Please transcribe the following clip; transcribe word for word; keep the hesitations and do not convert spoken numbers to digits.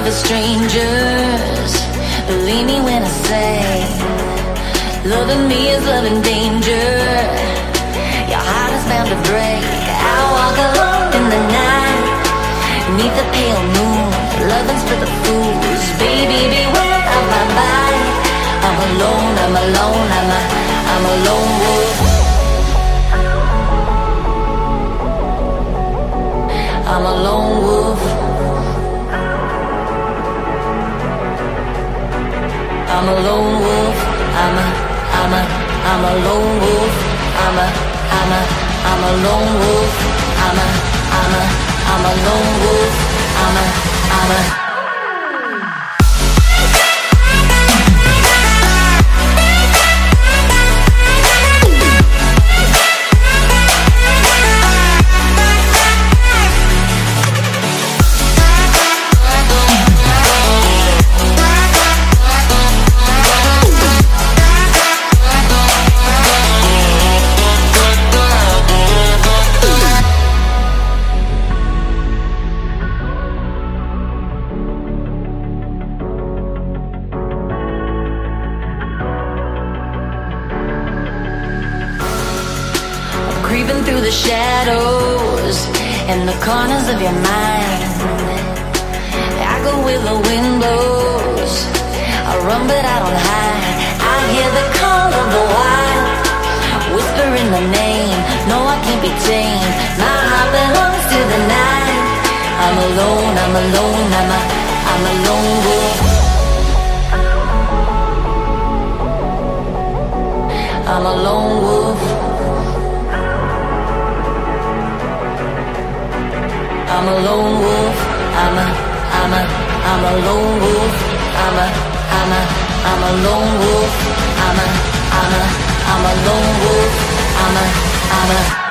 love is strangers. Believe me when I say, loving me is loving danger. Your heart is bound to break. I walk alone in the night, neath the pale moon. Loving's for the fools. Baby, beware of my bite. I'm alone, I'm alone, I'm a, I'm a lone wolf. I'm a lone wolf. I'm a lone wolf. I'm a, I'm a, I'm a lone wolf. I'm a, I'm a, I'm a lone wolf. I'm a, I'm a, I'm a lone wolf. I'm a, I'm a. Creeping through the shadows and the corners of your mind. I go where the wind blows. I run but I don't hide. I hear the call of the wild, whispering the name. No, I can't be tamed. My heart belongs to the night. I'm alone, I'm alone, I'm a, I'm a lone wolf. I'm a lone wolf. I'm a lone wolf. I'm a, I'm a, I'm a lone wolf. I'm a, I'm a, I'm a lone wolf. I'm a, I'm a, I'm a lone wolf. I'm a, I'm a